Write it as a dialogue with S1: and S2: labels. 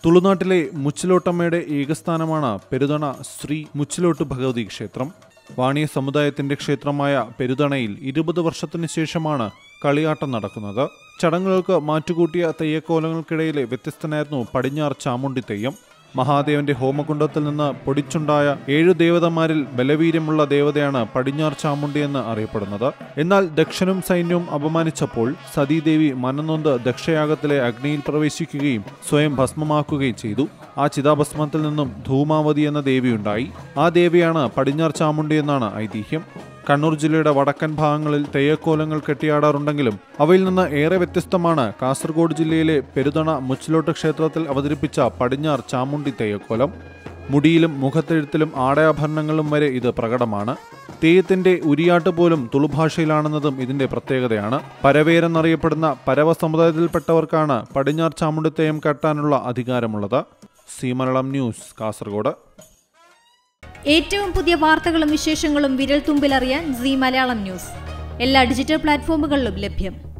S1: തുളുനാട്ടിലെ മുച്ചിലോട്ടമ്മയുടെ ഏകസ്ഥാനമാണ് പെരുതണ ശ്രീ മുച്ചിലോട്ട് ഭഗവതി ക്ഷേത്രം. വാണിയ സമുദായത്തിന്റെ ക്ഷേത്രമായ പെരുതണയിൽ 20 വർഷത്തിന് ശേഷമാണ് കളിയാട്ടം നടക്കുന്നത്. ചടങ്ങുകൾക്ക് മാറ്റുകൂട്ടിയ തെയ്യക്കോലങ്ങൾക്കിടയിലെ വ്യത്യസ്തനായിരുന്നു പടിഞ്ഞാറ് ചാമുണ്ടി തെയ്യം. മഹാദേവന്റെ ഹോമകുണ്ടത്തിൽ നിന്ന് പൊടിച്ചുണ്ടായ 7 ദേവതമാരിൽ ബലവീര്യമുള്ള ദേവതയാണ് പടിഞ്ഞാറ് ചാമുണ്ടി എന്ന് അറിയപ്പെടുന്നത്. എന്നാൽ ദക്ഷനും സൈന്യവും അപമാനിച്ചപ്പോൾ സതീദേവി മനംനൊന്ത് ദക്ഷയാഗത്തിലെ അഗ്നിയിൽ പ്രവേശിക്കുകയും സ്വയം ഭസ്മമാക്കുകയും ചെയ്തു. ആ ചിതാഭസ്മത്തിൽ നിന്നും ധൂമാവതി എന്ന ദേവിയുണ്ടായി. ആ ദേവിയാണ് പടിഞ്ഞാറ് ചാമുണ്ടി എന്നാണ് ഐതിഹ്യം. കണ്ണൂർ ജില്ലയുടെ വടക്കൻ ഭാഗങ്ങളിൽ തെയ്യക്കോലങ്ങൾ കെട്ടിയാടാറുണ്ടെങ്കിലും അവയിൽ നിന്ന് ഏറെ വ്യത്യസ്തമാണ് കാസർഗോഡ് ജില്ലയിലെ പെരുതണ മുച്ചിലോട്ട് ക്ഷേത്രത്തിൽ അവതരിപ്പിച്ച പടിഞ്ഞാറ് ചാമുണ്ടി തെയ്യക്കോലം. മുടിയിലും മുഖത്തെഴുത്തിലും ആടയാഭരണങ്ങളും വരെ ഇത് പ്രകടമാണ്. തെയ്യത്തിന്റെ ഉരിയാട്ട് പോലും തുളുഭാഷയിലാണെന്നതും ഇതിന്റെ പ്രത്യേകതയാണ്. പരവേരെന്നറിയപ്പെടുന്ന പരവ സമുദായത്തിൽപ്പെട്ടവർക്കാണ് പടിഞ്ഞാറ് ചാമുണ്ടി തെയ്യം കെട്ടാനുള്ള അധികാരമുള്ളത്. C Malayalam news, Kasargod.
S2: ഏറ്റവും പുതിയ വാർത്തകളും വിശേഷങ്ങളും വിരൽ തുമ്പിലറിയാൻ സി മലയാളം ന്യൂസ് എല്ലാ ഡിജിറ്റൽ പ്ലാറ്റ്ഫോമുകളിലും ലഭ്യം.